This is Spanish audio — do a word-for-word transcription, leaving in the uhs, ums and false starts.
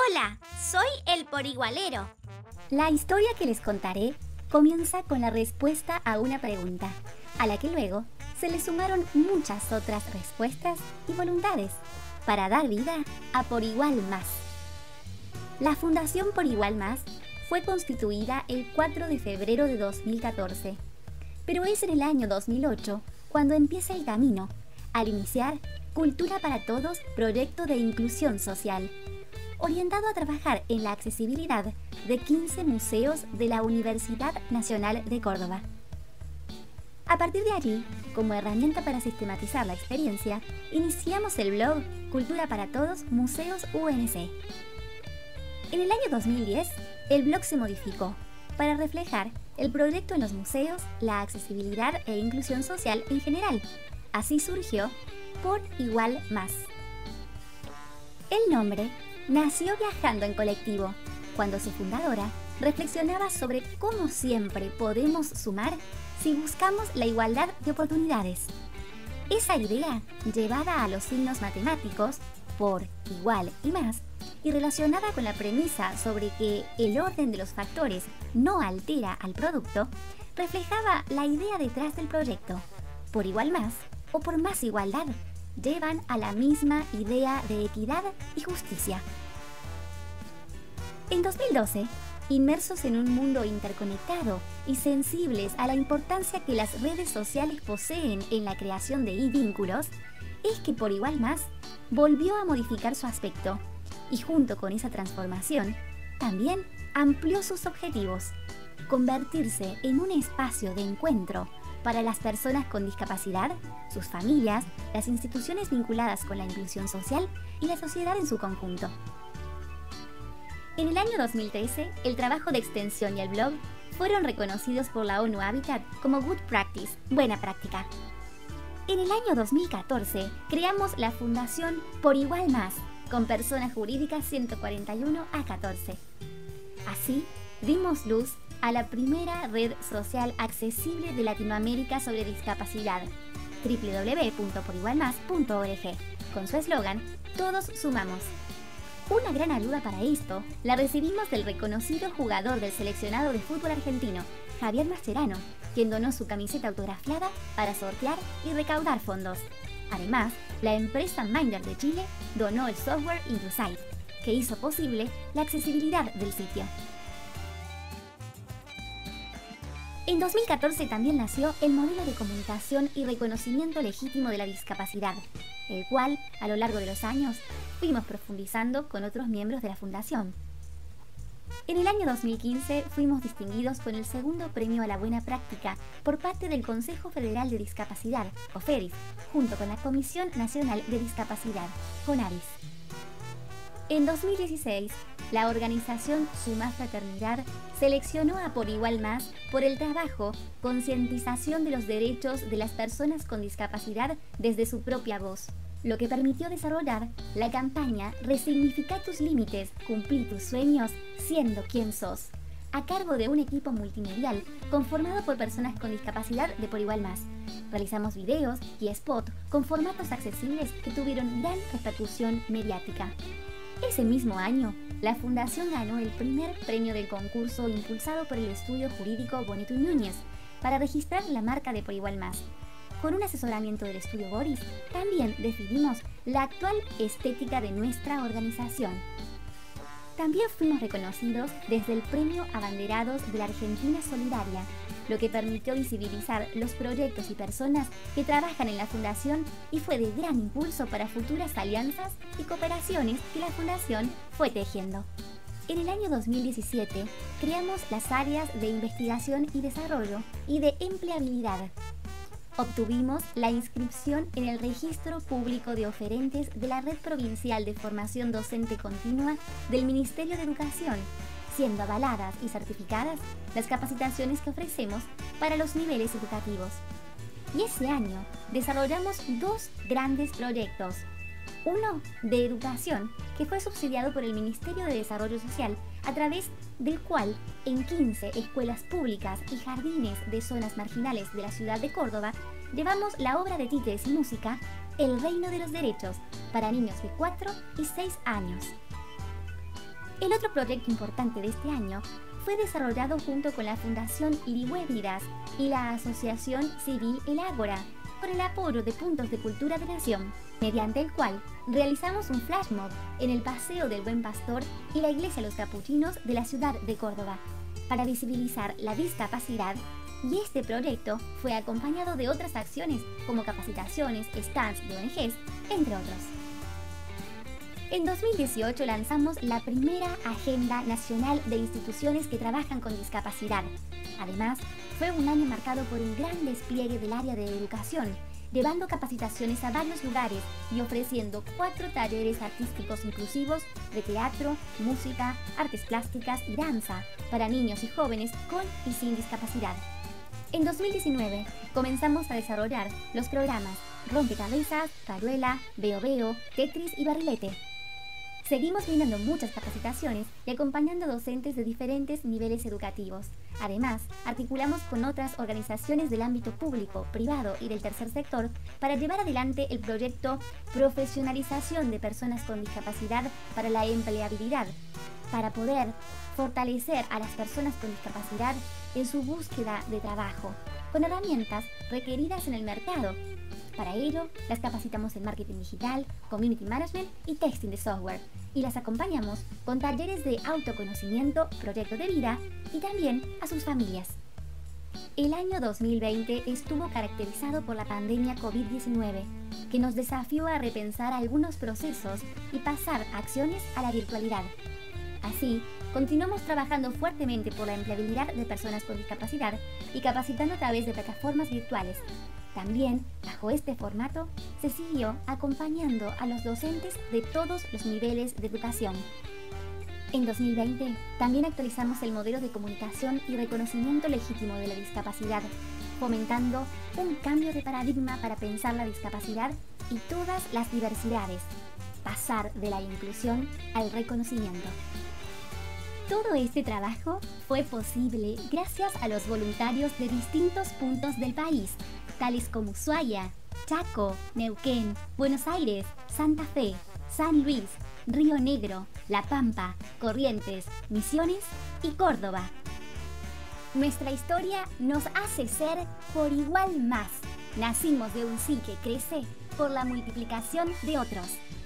Hola, soy el Porigualero. La historia que les contaré comienza con la respuesta a una pregunta, a la que luego se le sumaron muchas otras respuestas y voluntades para dar vida a Por Igual Más. La Fundación Por Igual Más fue constituida el cuatro de febrero de dos mil catorce, pero es en el año dos mil ocho cuando empieza el camino al iniciar Cultura para Todos, proyecto de inclusión social, orientado a trabajar en la accesibilidad de quince museos de la Universidad Nacional de Córdoba. A partir de allí, como herramienta para sistematizar la experiencia, iniciamos el blog Cultura para Todos, Museos U N C. En el año dos mil diez, el blog se modificó para reflejar el proyecto en los museos, la accesibilidad e inclusión social en general. Así surgió Por Igual Más. El nombre nació viajando en colectivo, cuando su fundadora reflexionaba sobre cómo siempre podemos sumar si buscamos la igualdad de oportunidades. Esa idea, llevada a los signos matemáticos, por, igual y más, y relacionada con la premisa sobre que el orden de los factores no altera al producto, reflejaba la idea detrás del proyecto. Por igual más o por más igualdad, llevan a la misma idea de equidad y justicia. En dos mil doce, inmersos en un mundo interconectado y sensibles a la importancia que las redes sociales poseen en la creación de vínculos, es que Por Igual Más volvió a modificar su aspecto y junto con esa transformación, también amplió sus objetivos: convertirse en un espacio de encuentro para las personas con discapacidad, sus familias, las instituciones vinculadas con la inclusión social y la sociedad en su conjunto. En el año dos mil trece, el trabajo de extensión y el blog fueron reconocidos por la ONU Habitat como Good Practice, buena práctica. En el año dos mil catorce, creamos la Fundación Por Igual Más, con persona jurídica ciento cuarenta y uno A catorce. Así, dimos luz a la primera red social accesible de Latinoamérica sobre discapacidad, doble u doble u doble u punto por igual más punto org, con su eslogan Todos sumamos. Una gran ayuda para esto la recibimos del reconocido jugador del seleccionado de fútbol argentino, Javier Mascherano, quien donó su camiseta autografiada para sortear y recaudar fondos. Además, la empresa Minder de Chile donó el software InduSite, que hizo posible la accesibilidad del sitio. En dos mil catorce también nació el modelo de comunicación y reconocimiento legítimo de la discapacidad, el cual, a lo largo de los años, fuimos profundizando con otros miembros de la Fundación. En el año dos mil quince fuimos distinguidos con el segundo premio a la buena práctica por parte del Consejo Federal de Discapacidad, COFEDIS, junto con la Comisión Nacional de Discapacidad, CONADIS. En dos mil dieciséis, la organización Sumá Fraternidad seleccionó a Por Igual Más por el trabajo Concientización de los Derechos de las Personas con Discapacidad desde su propia voz, lo que permitió desarrollar la campaña Resignifica tus límites, cumplir tus sueños, siendo quien sos, a cargo de un equipo multimedial conformado por personas con discapacidad de Por Igual Más. Realizamos videos y spot con formatos accesibles que tuvieron gran repercusión mediática. Ese mismo año, la Fundación ganó el primer premio del concurso impulsado por el estudio jurídico Bonito y Núñez para registrar la marca de Por Igual Más. Con un asesoramiento del estudio Boris, también definimos la actual estética de nuestra organización. También fuimos reconocidos desde el Premio Abanderados de la Argentina Solidaria, lo que permitió visibilizar los proyectos y personas que trabajan en la Fundación y fue de gran impulso para futuras alianzas y cooperaciones que la Fundación fue tejiendo. En el año dos mil diecisiete, creamos las áreas de investigación y desarrollo y de empleabilidad. Obtuvimos la inscripción en el Registro Público de Oferentes de la Red Provincial de Formación Docente Continua del Ministerio de Educación, siendo avaladas y certificadas las capacitaciones que ofrecemos para los niveles educativos. Y ese año desarrollamos dos grandes proyectos. Uno de educación, que fue subsidiado por el Ministerio de Desarrollo Social, a través del cual en quince escuelas públicas y jardines de zonas marginales de la ciudad de Córdoba llevamos la obra de títeres y música El Reino de los Derechos para niños de cuatro y seis años. El otro proyecto importante de este año fue desarrollado junto con la Fundación Irihuévidas y la Asociación Civil El Ágora, con el apoyo de Puntos de Cultura de Nación, mediante el cual realizamos un flash mob en el Paseo del Buen Pastor y la Iglesia Los Capuchinos de la ciudad de Córdoba, para visibilizar la discapacidad, y este proyecto fue acompañado de otras acciones como capacitaciones, stands de O N Ges, entre otros. En dos mil dieciocho lanzamos la primera Agenda Nacional de Instituciones que Trabajan con Discapacidad. Además, fue un año marcado por un gran despliegue del área de educación, llevando capacitaciones a varios lugares y ofreciendo cuatro talleres artísticos inclusivos de teatro, música, artes plásticas y danza para niños y jóvenes con y sin discapacidad. En dos mil diecinueve comenzamos a desarrollar los programas Rompecabezas, Caruela, Veo Veo, Tetris y Barrilete. Seguimos brindando muchas capacitaciones y acompañando a docentes de diferentes niveles educativos. Además, articulamos con otras organizaciones del ámbito público, privado y del tercer sector para llevar adelante el proyecto Profesionalización de Personas con Discapacidad para la Empleabilidad, para poder fortalecer a las personas con discapacidad en su búsqueda de trabajo, con herramientas requeridas en el mercado. Para ello, las capacitamos en marketing digital, community management y testing de software, y las acompañamos con talleres de autoconocimiento, proyecto de vida y también a sus familias. El año dos mil veinte estuvo caracterizado por la pandemia COVID diecinueve, que nos desafió a repensar algunos procesos y pasar acciones a la virtualidad. Así, continuamos trabajando fuertemente por la empleabilidad de personas con discapacidad y capacitando a través de plataformas virtuales. También, bajo este formato, se siguió acompañando a los docentes de todos los niveles de educación. En dos mil veinte, también actualizamos el modelo de comunicación y reconocimiento legítimo de la discapacidad, fomentando un cambio de paradigma para pensar la discapacidad y todas las diversidades, pasar de la inclusión al reconocimiento. Todo este trabajo fue posible gracias a los voluntarios de distintos puntos del país, tales como Ushuaia, Chaco, Neuquén, Buenos Aires, Santa Fe, San Luis, Río Negro, La Pampa, Corrientes, Misiones y Córdoba. Nuestra historia nos hace ser por igual más. Nacimos de un sí que crece por la multiplicación de otros.